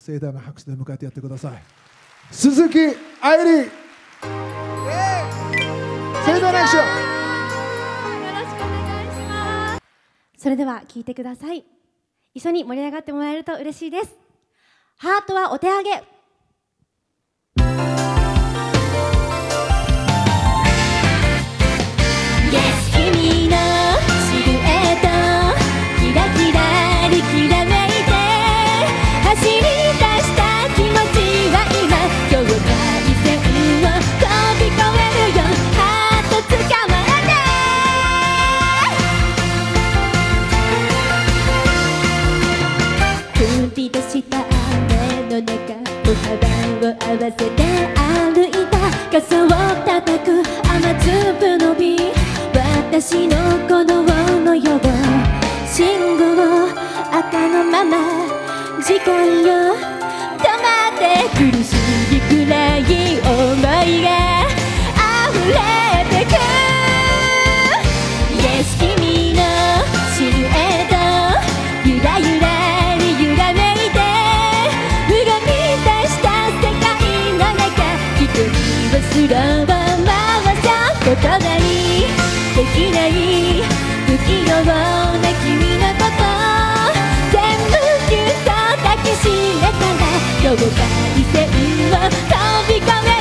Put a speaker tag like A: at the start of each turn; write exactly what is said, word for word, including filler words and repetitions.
A: 盛大な拍手で迎えてやってください。鈴木愛理、盛大な拍手を。
B: よろしくお願いします。それでは聴いてください。一緒に盛り上がってもらえると嬉しいです。ハートはお手上げ。君のシルエットキラキラにきらめいて走り出した気持ちは今境界線を飛び越えるよ。ハートつかまえて降り出した雨の中歩幅を合わせて歩いた傘を叩く雨粒の瓶私の鼓動のよう信号赤のまま時間よ止まって苦しいくらい想いが溢れてく Yes 君のシルエットゆらゆらに揺らめいて動き出した世界の中一人をスロー回した言葉にできない不器用な君のこと全部ぎゅっと抱きしめたら境界線を飛び込め